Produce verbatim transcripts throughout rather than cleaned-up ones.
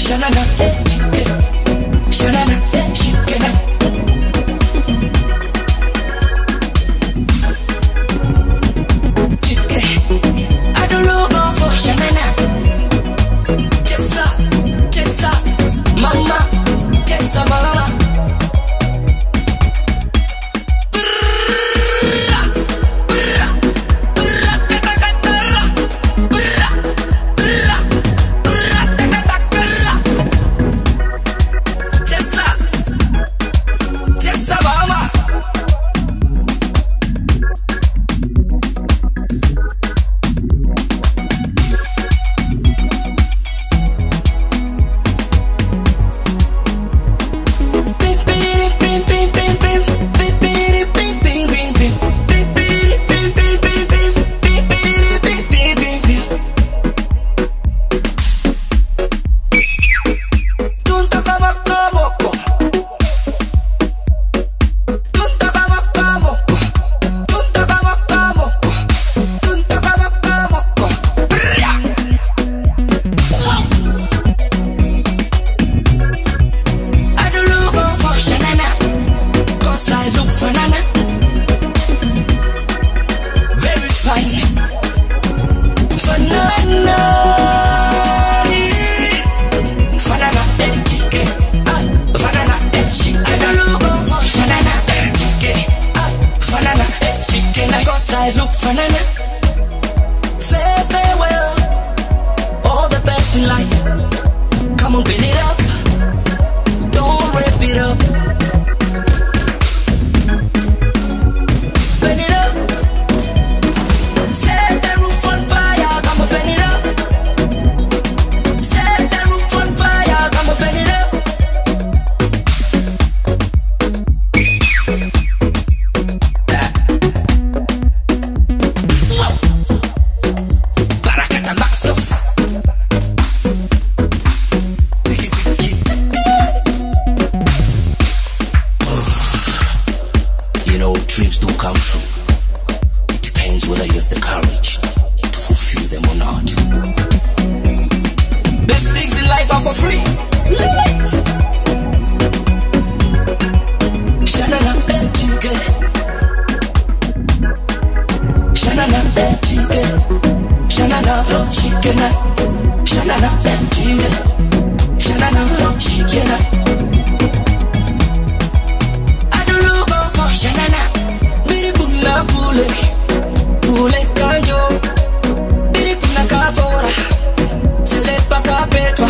Shanana, eh, chicken. Shanana, eh, chicken. Chicken. I don't look on for Shanana. Tessa, Tessa, mama, Tessa, mama. I look for Nana. Fare, farewell, all the best in life. Come on, bend it up, don't rip it up. Bend it up, set the roof on fire. Come on, bend it up, set the roof on fire. Come on, bend it up. Dreams do come true. It depends whether you have the courage to fulfill them or not. Best things in life are for free. Live it. Shanana, eh, chicken. Shanana, eh, chicken. Shanana, oh, chicken. Shanana, eh, chicken. Shanana, oh, chicken. I don't look out for Shanana. Pula, pule, pule canyo. Biri puna kafora, se le paka petwa.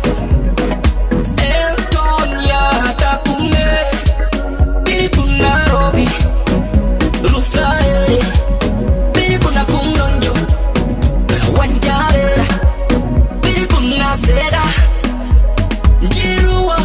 Antonia tapume, biri puna robi, rufae. Biri puna kunonjo, wanjare. Biri puna seda, jiruwa.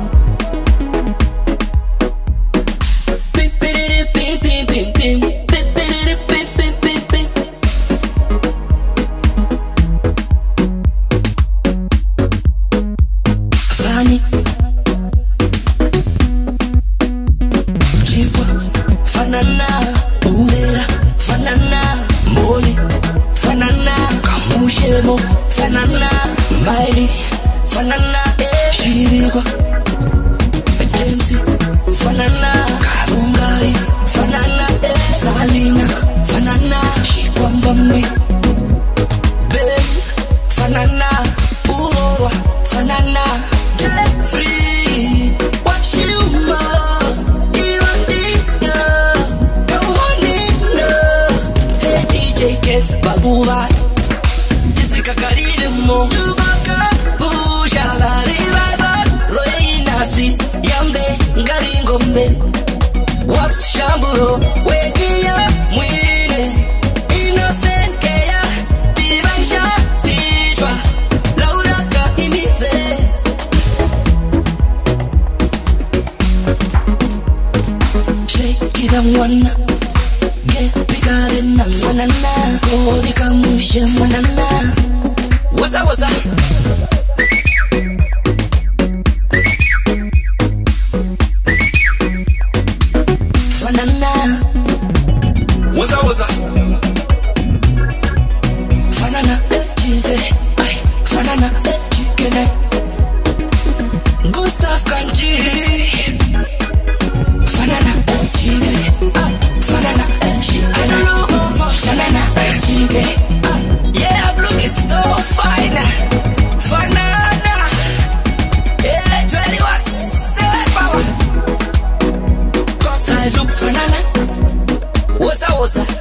Fanana, Uvera, Fanana, Moli, Fanana, Kamushemo, Fanana, Miley, Fanana, Shirigo, James, Fanana, Karungari, Fanana, Salina, Fanana, Shikwambambi, Ben, Fanana, Aurora, Fanana, Jeffrey, what you want? Bagula, Jessica Carillo, Chubaka, Puja, la Rival, Reina, Si, Yambe, Garingombe, Waps, Shamburo, Wegia, Muine, Innocent, Kea, Divansha, Titra, Laura, Imite. Shake it up one. Get bigger than a banana. Go the kamusha banana. What's up, what's up? Banana. What's up, what's up? Banana, eh, chicken. Ay, banana, eh, chicken. cosa.